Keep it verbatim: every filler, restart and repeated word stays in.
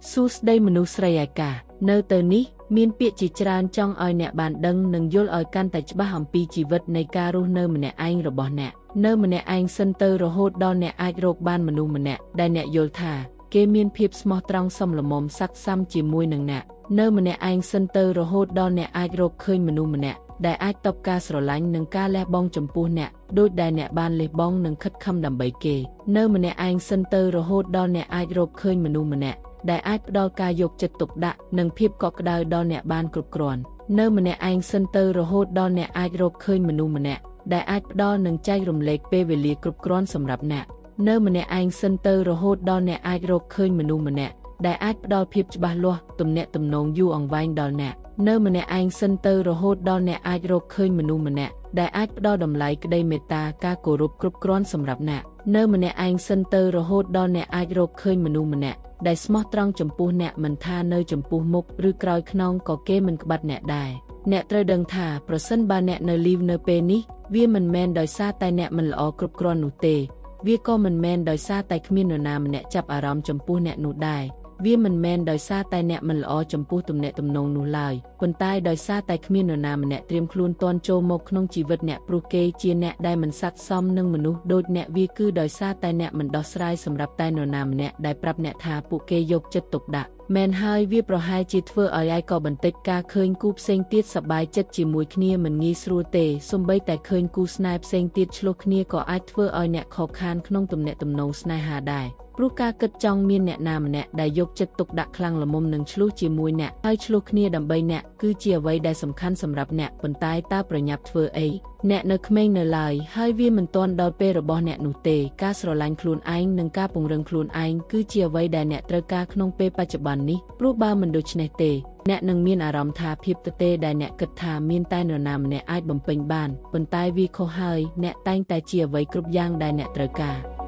សួស្តីមនុស្សស្រីឯកានៅទៅនេះមានពាក្យជាច្រើនចង់ឲ្យអ្នកបានដឹងនិងយល់ឲ្យកាន់តែច្បាស់អំពីជីវិតនៃការរស់នៅម្នាក់ឯងរបស់អ្នកនៅម្នាក់ឯងសិនទៅរហូតដល់អ្នកអាចរកបានមនុស្សម្នាក់ដែលអ្នកយល់ថាគេមានភាពស្មោះត្រង់សមល្មមស័ក្តិសមជាមួយនឹងអ្នកនៅម្នាក់ឯងសិនទៅរហូតដល់អ្នកអាចរកឃើញមនុស្សម្នាក់ដែលអាចតបការស្រឡាញ់និងការលះបង់ចំពោះអ្នកដូចដែលអ្នកបានលះបង់និងខិតខំដើម្បីគេនៅម្នាក់ឯងសិនទៅរហូតដល់អ្នកអាចរកឃើញមនុស្សម្នាក់ដែលអាចផ្ដល់ការយកចិត្តទុកដាក់និងភាពកក់ក្ដៅដល់អ្នកបានគ្រប់គ្រាន់នៅម្នាក់ឯងសិនទៅរហូតដល់អ្នកអាចរកឃើញមនុស្សម្នាក់ដែលអាចផ្ដល់និងចែករំលែកពេលវេលាគ្រប់គ្រាន់សម្រាប់អ្នកនៅម្នាក់ឯងសិនទៅរហូតដល់អ្នកអាចរកឃើញមនុស្សម្នាក់ដែលអាចផ្ដល់ភាពច្បាស់លាស់ទំនាក់ទំនងយូរអង្វែងដល់អ្នកនៅម្នាក់ឯងសិនទៅរហូតដល់អ្នកអាចរកឃើញមនុស្សម្នាក់ដែលអាចផ្ដល់តម្លៃក្តីមេត្តាការគោរពគ្រប់គ្រាន់សម្រាប់អ្នកនៅម្នាក់ឯងសិនទៅរហូតដល់អ្នកអាចរកឃើញមនុស្សម្នាក់ដែលស្មោះត្រង់ចំពោះអ្នកមិនថានៅចំពោះមុខឬក្រោយខ្នងក៏គេមិនក្បត់អ្នកដែរអ្នកត្រូវដឹងថាប្រសិនបើអ្នកនៅលីវនៅពេលនេះវាមិនមែនដោយសារតែអ្នកមិនល្អគ្រប់គ្រាន់នោះទេវាក៏មិនមែនដោយសារតែគ្មាននរណាម្នាក់ចាប់អារម្មណ៍ចំពោះអ្នកនោះដែរវាមិនមែនដោយសារតែអ្នកមិនល្អចំពោះទំនាក់ទំនងនោះឡើយប៉ុន្តែដោយសារតែគ្មាននរណាម្នាក់ត្រៀមខ្លួនទាន់ចូលមកក្នុងជីវិតអ្នកព្រោះគេជាអ្នកដែលមិនស័ក្តិសមនឹងមនុស្សដូចអ្នកវាគឺដោយសារតែអ្នកមិនដោះស្រាយសម្រាប់តែនរណាម្នាក់ដែលប្រាប់អ្នកថាពួកគេយកចិត្តទុកដាក់មែនហើយវាប្រហែលជាធ្វើឲ្យឯក៏បន្តិចការឃើញគូផ្សេងទៀតសប្បាយចិត្តជាមួយគ្នាមិនងាយស្រួលទេសូម្បីតែឃើញគូស្នេហ៍ផ្សេងទៀតឆ្លោះគ្នាក៏អាចធ្វើឲ្យអ្នកខកខានក្នុងទំនាក់ទំនងស្នេហាដែរព្រោះការគិតចង់មានអ្នកណាម្នាក់ដែលយកចិត្តទុកដាក់ខ្លាំងល្មមនឹងឆ្លោះជាមួយអ្នកហើយឆ្លោះគ្នាដើម្បីអ្នកគឺជាអ្វីដែលសំខាន់សម្រាប់អ្នកប៉ុន្តែតើប្រញាប់ធ្វើអីអ្នកនៅក្មេងនៅឡើយហើយវាមិនទាន់ដល់ពេលរបស់អ្នកនោះទេការស្រឡាញ់ខ្លួនឯងនិងការពង្រឹងខ្លួនឯងគឺជាអ្វីដែលអ្នកត្រូវការក្នុងពេលបច្ចុប្បន្ននេះព្រោះបើមិនដូច្នេះទេអ្នកនឹងមានអារម្មណ៍ថាភាពទទេដែលអ្នកគិតថាមានតែនរណាម្នាក់អាចបំពេញបានប៉ុន្តែវាខុសហើយអ្នកតែងតែជាអ្វីគ្រប់យ៉ាងដែលអ្នកត្រូវការ